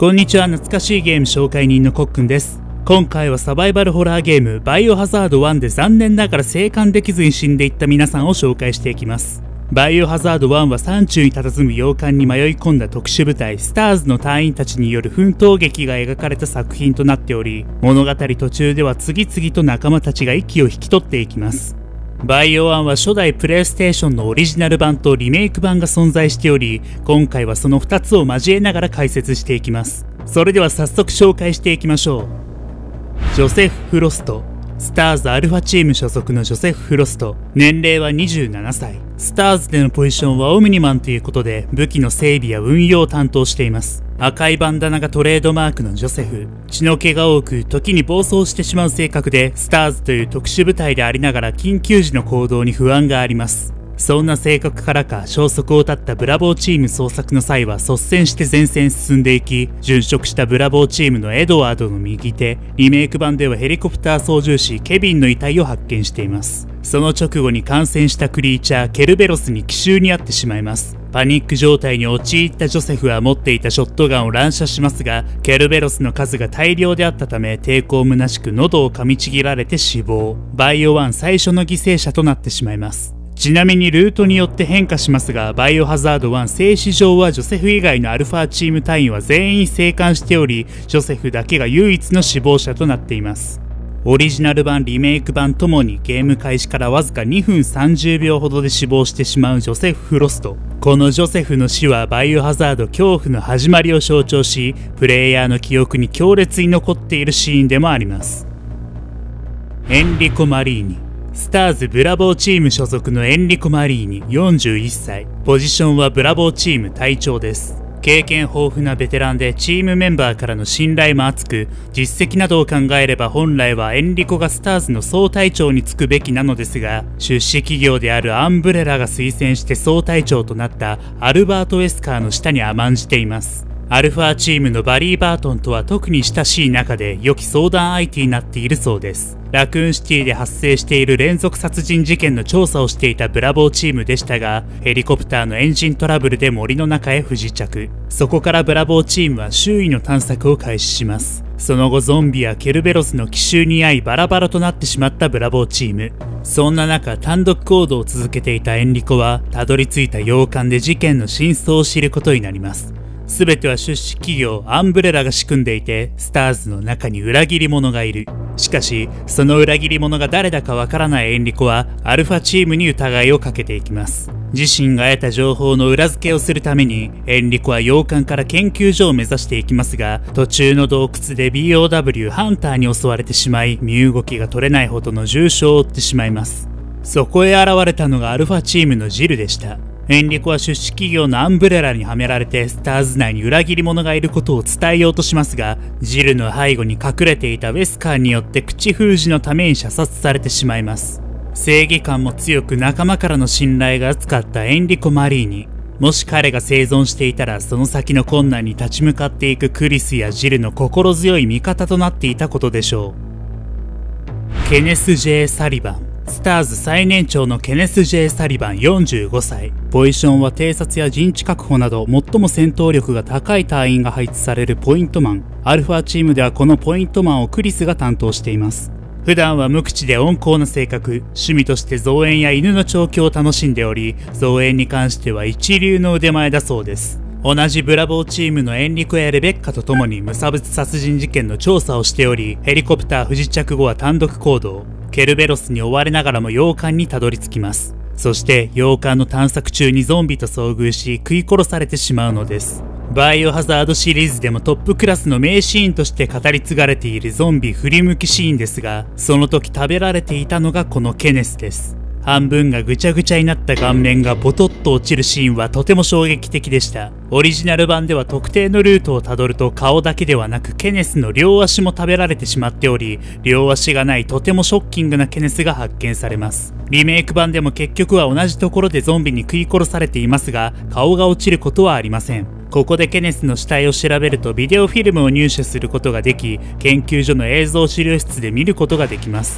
こんにちは。懐かしいゲーム紹介人のコックンです。今回はサバイバルホラーゲームバイオハザード1で残念ながら生還できずに死んでいった皆さんを紹介していきます。バイオハザード1は山中に佇む洋館に迷い込んだ特殊部隊スターズの隊員たちによる奮闘劇が描かれた作品となっており、物語途中では次々と仲間たちが息を引き取っていきます。バイオ1は初代プレイステーションのオリジナル版とリメイク版が存在しており、今回はその2つを交えながら解説していきます。それでは早速紹介していきましょう。ジョセフ・フロスト。スターズアルファチーム所属のジョセフ・フロスト。年齢は27歳。スターズでのポジションはオムニマンということで、武器の整備や運用を担当しています。赤いバンダナがトレードマークのジョセフ。血の気が多く、時に暴走してしまう性格で、スターズという特殊部隊でありながら緊急時の行動に不安があります。そんな性格からか消息を絶ったブラボーチーム捜索の際は率先して前線進んでいき、殉職したブラボーチームのエドワードの右手、リメイク版ではヘリコプター操縦士ケビンの遺体を発見しています。その直後に感染したクリーチャーケルベロスに奇襲にあってしまいます。パニック状態に陥ったジョセフは持っていたショットガンを乱射しますが、ケルベロスの数が大量であったため抵抗虚しく喉を噛みちぎられて死亡。バイオ1最初の犠牲者となってしまいます。ちなみにルートによって変化しますが、バイオハザード1静止上はジョセフ以外のアルファチーム隊員は全員生還しており、ジョセフだけが唯一の死亡者となっています。オリジナル版リメイク版ともにゲーム開始からわずか2分30秒ほどで死亡してしまうジョセフ・フロスト。このジョセフの死はバイオハザード恐怖の始まりを象徴し、プレイヤーの記憶に強烈に残っているシーンでもあります。エンリコ・マリーニ。スターズブラボーチーム所属のエンリコ・マリーニ41歳。ポジションはブラボーチーム隊長です。経験豊富なベテランでチームメンバーからの信頼も厚く、実績などを考えれば本来はエンリコがスターズの総隊長に就くべきなのですが、出資企業であるアンブレラが推薦して総隊長となったアルバート・ウェスカーの下に甘んじています。アルファチームのバリー・バートンとは特に親しい仲で良き相談相手になっているそうです。ラクーンシティで発生している連続殺人事件の調査をしていたブラボーチームでしたが、ヘリコプターのエンジントラブルで森の中へ不時着。そこからブラボーチームは周囲の探索を開始します。その後ゾンビやケルベロスの奇襲に遭いバラバラとなってしまったブラボーチーム。そんな中単独行動を続けていたエンリコはたどり着いた洋館で事件の真相を知ることになります。すべては出資企業アンブレラが仕組んでいて、スターズの中に裏切り者がいる。しかしその裏切り者が誰だかわからないエンリコはアルファチームに疑いをかけていきます。自身が得た情報の裏付けをするためにエンリコは洋館から研究所を目指していきますが、途中の洞窟で BOW ハンターに襲われてしまい、身動きが取れないほどの重傷を負ってしまいます。そこへ現れたのがアルファチームのジルでした。エンリコは出資企業のアンブレラにはめられてスターズ内に裏切り者がいることを伝えようとしますが、ジルの背後に隠れていたウェスカーによって口封じのために射殺されてしまいます。正義感も強く仲間からの信頼が厚かったエンリコ・マリーニ。もし彼が生存していたらその先の困難に立ち向かっていくクリスやジルの心強い味方となっていたことでしょう。ケネス・J・サリバン。スターズ最年長のケネス・J・サリバン45歳。ポジションは偵察や陣地確保など最も戦闘力が高い隊員が配置されるポイントマン。アルファチームではこのポイントマンをクリスが担当しています。普段は無口で温厚な性格。趣味として造園や犬の調教を楽しんでおり、造園に関しては一流の腕前だそうです。同じブラボーチームのエンリコやレベッカと共に無差別殺人事件の調査をしており、ヘリコプター不時着後は単独行動。ケルベロスに追われながらも洋館にたどり着きます。そして洋館の探索中にゾンビと遭遇し食い殺されてしまうのです。バイオハザードシリーズでもトップクラスの名シーンとして語り継がれているゾンビ振り向きシーンですが、その時食べられていたのがこのケネスです。半分がぐちゃぐちゃになった顔面がボトッと落ちるシーンはとても衝撃的でした。オリジナル版では特定のルートをたどると顔だけではなくケネスの両足も食べられてしまっており、両足がないとてもショッキングなケネスが発見されます。リメイク版でも結局は同じところでゾンビに食い殺されていますが、顔が落ちることはありません。ここでケネスの死体を調べるとビデオフィルムを入手することができ、研究所の映像資料室で見ることができます。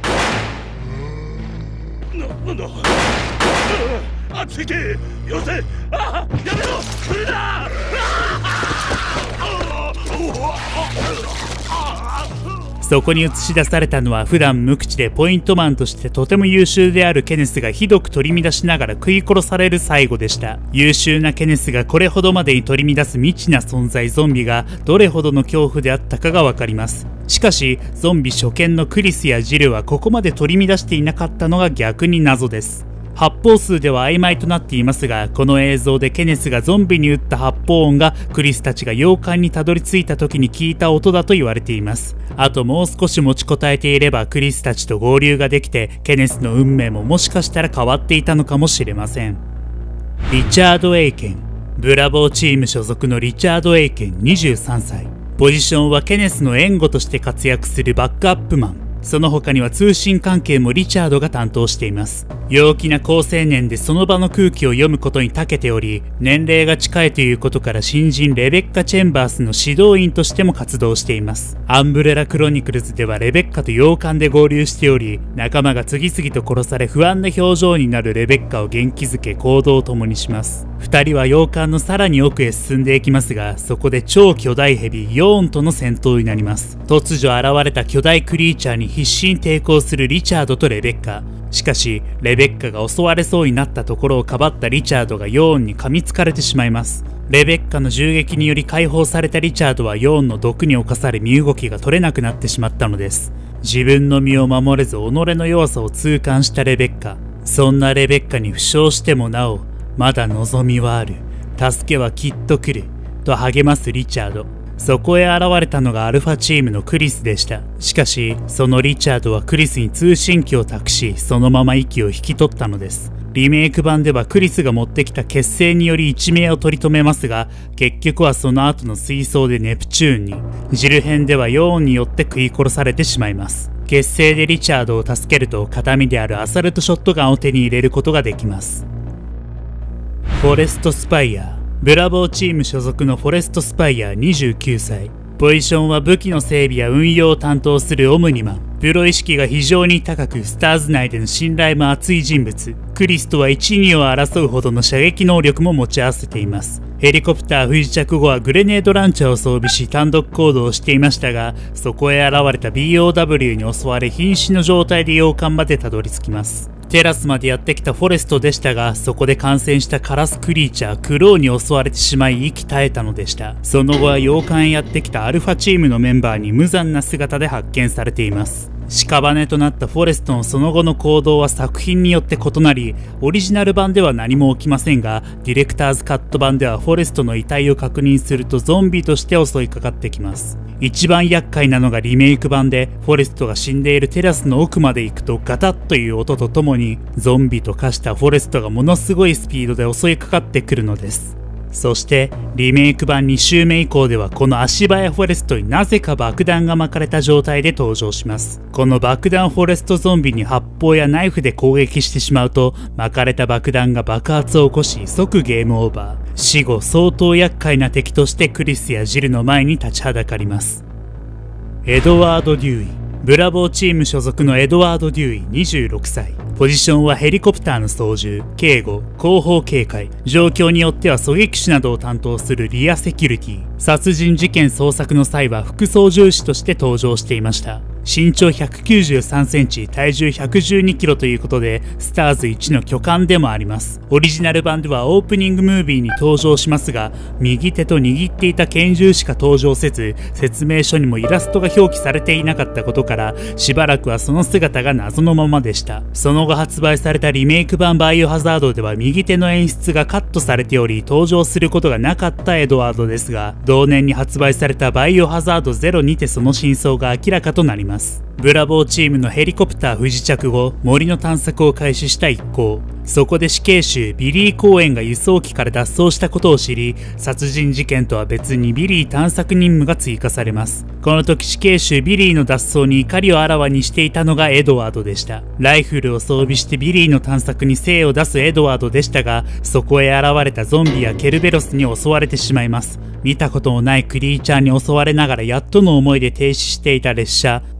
なんだ、ついてよせ、やめろ、来るな。 そこに映し出されたのは普段無口でポイントマンとしてとても優秀であるケネスがひどく取り乱しながら食い殺される最後でした。優秀なケネスがこれほどまでに取り乱す未知な存在ゾンビがどれほどの恐怖であったかがわかります。しかしゾンビ初見のクリスやジルはここまで取り乱していなかったのが逆に謎です。発砲数では曖昧となっていますが、この映像でケネスがゾンビに撃った発砲音がクリスたちが洋館にたどり着いた時に聞いた音だと言われています。あともう少し持ちこたえていればクリスたちと合流ができて、ケネスの運命ももしかしたら変わっていたのかもしれません。リチャード・エイケン。ブラボーチーム所属のリチャード・エイケン23歳。ポジションはケネスの援護として活躍するバックアップマン。その他には通信関係もリチャードが担当しています。陽気な好青年でその場の空気を読むことに長けており、年齢が近いということから新人レベッカ・チェンバースの指導員としても活動しています。アンブレラ・クロニクルズではレベッカと洋館で合流しており、仲間が次々と殺され不安な表情になるレベッカを元気づけ行動を共にします。二人は洋館のさらに奥へ進んでいきますが、そこで超巨大ヘビヨーンとの戦闘になります。突如現れた巨大クリーチャーに必死に抵抗するリチャードとレベッカ。しかしレベッカが襲われそうになったところをかばったリチャードがヨーンに噛みつかれてしまいます。レベッカの銃撃により解放されたリチャードはヨーンの毒に侵され身動きが取れなくなってしまったのです。自分の身を守れず己の弱さを痛感したレベッカ。そんなレベッカに負傷してもなおまだ望みはある、助けはきっと来ると励ますリチャード。そこへ現れたのがアルファチームのクリスでした。しかしそのリチャードはクリスに通信機を託し、そのまま息を引き取ったのです。リメイク版ではクリスが持ってきた血清により一命を取り留めますが、結局はその後の水槽でネプチューンに、ジル編ではヨーンによって食い殺されてしまいます。血清でリチャードを助けると形見であるアサルトショットガンを手に入れることができます。フォレストスパイヤー。ブラボーチーム所属のフォレストスパイヤー29歳。ポジションは武器の整備や運用を担当するオムニマン。プロ意識が非常に高く、スターズ内での信頼も厚い人物。クリスとは1、2を争うほどの射撃能力も持ち合わせています。ヘリコプター不時着後はグレネードランチャーを装備し単独行動をしていましたが、そこへ現れた BOW に襲われ瀕死の状態で洋館までたどり着きます。テラスまでやってきたフォレストでしたが、そこで感染したカラスクリーチャークローに襲われてしまい息絶えたのでした。その後は洋館へやってきたアルファチームのメンバーに無残な姿で発見されています。屍となったフォレストのその後の行動は作品によって異なり、オリジナル版では何も起きませんが、ディレクターズカット版ではフォレストの遺体を確認するとゾンビとして襲いかかってきます。一番厄介なのがリメイク版で、フォレストが死んでいるテラスの奥まで行くとガタッという音とともに、ゾンビと化したフォレストがものすごいスピードで襲いかかってくるのです。そしてリメイク版2周目以降ではこの足早フォレストになぜか爆弾が巻かれた状態で登場します。この爆弾フォレストゾンビに発砲やナイフで攻撃してしまうと、巻かれた爆弾が爆発を起こし即ゲームオーバー。死後相当厄介な敵としてクリスやジルの前に立ちはだかります。エドワード・デューイ。ブラボーチーム所属のエドワード・デューイ26歳。ポジションはヘリコプターの操縦、警護、後方警戒、状況によっては狙撃手などを担当するリアセキュリティ。殺人事件捜索の際は副操縦士として登場していました。身長193センチ、体重112キロということで、スターズ1の巨漢でもあります。オリジナル版ではオープニングムービーに登場しますが、右手と握っていた拳銃しか登場せず、説明書にもイラストが表記されていなかったことから、しばらくはその姿が謎のままでした。その後発売されたリメイク版バイオハザードでは右手の演出がカットされており、登場することがなかったエドワードですが、同年に発売されたバイオハザード0にてその真相が明らかとなります。ブラボーチームのヘリコプター不時着後、森の探索を開始した一行。そこで死刑囚ビリー・コーエンが輸送機から脱走したことを知り、殺人事件とは別にビリー探索任務が追加されます。この時死刑囚ビリーの脱走に怒りをあらわにしていたのがエドワードでした。ライフルを装備してビリーの探索に精を出すエドワードでしたが、そこへ現れたゾンビやケルベロスに襲われてしまいます。見たこともないクリーチャーに襲われながらやっとの思いで停止していた列車、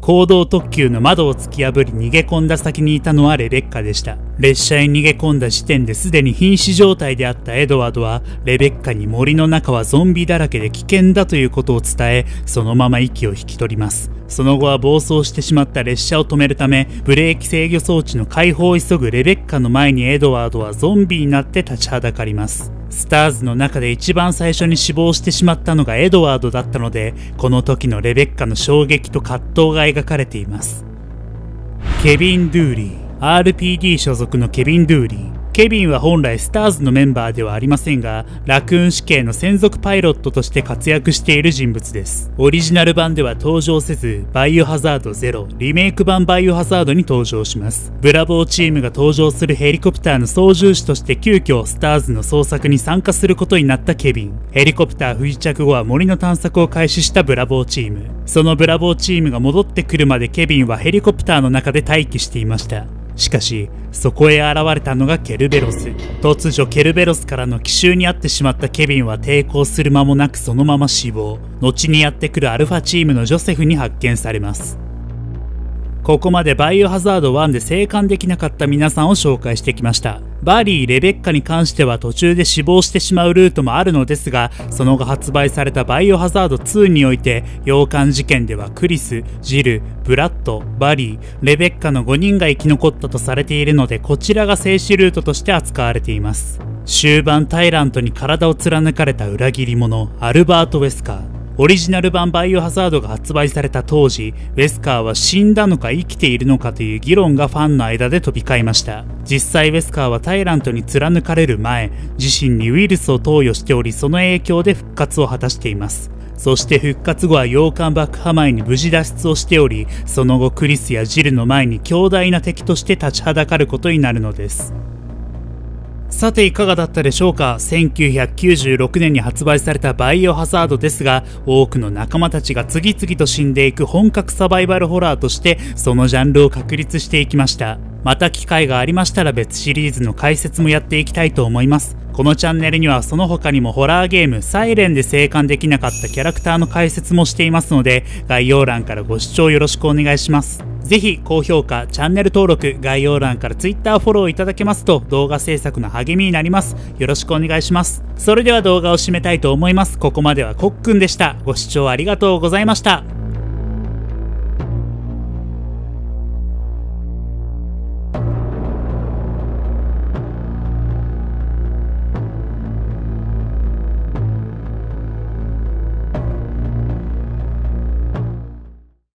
行動特急の窓を突き破り逃げ込んだ先にいたのはレベッカでした。列車へ逃げ込んだ時点ですでに瀕死状態であったエドワードは、レベッカに森の中はゾンビだらけで危険だということを伝え、そのまま息を引き取ります。その後は暴走してしまった列車を止めるため、ブレーキ制御装置の解放を急ぐレベッカの前にエドワードはゾンビになって立ちはだかります。スターズの中で一番最初に死亡してしまったのがエドワードだったので、この時のレベッカの衝撃と葛藤が描かれています。ケビン・ドゥーリー、RPD 所属のケビン・ドゥーリー。ケビンは本来スターズのメンバーではありませんが、ラクーン死刑の専属パイロットとして活躍している人物です。オリジナル版では登場せず、バイオハザード0、リメイク版バイオハザードに登場します。ブラボーチームが登場するヘリコプターの操縦士として急遽スターズの捜索に参加することになったケビン。ヘリコプター不時着後は森の探索を開始したブラボーチーム。そのブラボーチームが戻ってくるまでケビンはヘリコプターの中で待機していました。しかし、そこへ現れたのがケルベロス。突如ケルベロスからの奇襲に遭ってしまったケビンは抵抗する間もなくそのまま死亡。後にやってくるアルファチームのジョセフに発見されます。ここまでバイオハザード1で生還できなかった皆さんを紹介してきました。バリー、レベッカに関しては途中で死亡してしまうルートもあるのですが、その後発売されたバイオハザード2において、洋館事件ではクリス、ジル、ブラッド、バリー、レベッカの5人が生き残ったとされているので、こちらが静止ルートとして扱われています。終盤タイラントに体を貫かれた裏切り者、アルバート・ウェスカー。オリジナル版バイオハザードが発売された当時、ウェスカーは死んだのか生きているのかという議論がファンの間で飛び交いました。実際ウェスカーはタイラントに貫かれる前、自身にウイルスを投与しており、その影響で復活を果たしています。そして復活後は洋館爆破前に無事脱出をしており、その後クリスやジルの前に強大な敵として立ちはだかることになるのです。さていかがだったでしょうか。1996年に発売されたバイオハザードですが、多くの仲間たちが次々と死んでいく本格サバイバルホラーとしてそのジャンルを確立していきました。また機会がありましたら別シリーズの解説もやっていきたいと思います。このチャンネルにはその他にもホラーゲームサイレンで生還できなかったキャラクターの解説もしていますので、概要欄からご視聴よろしくお願いします。ぜひ高評価、チャンネル登録、概要欄から Twitter フォローいただけますと動画制作の励みになります。よろしくお願いします。それでは動画を締めたいと思います。ここまではコックンでした。ご視聴ありがとうございました。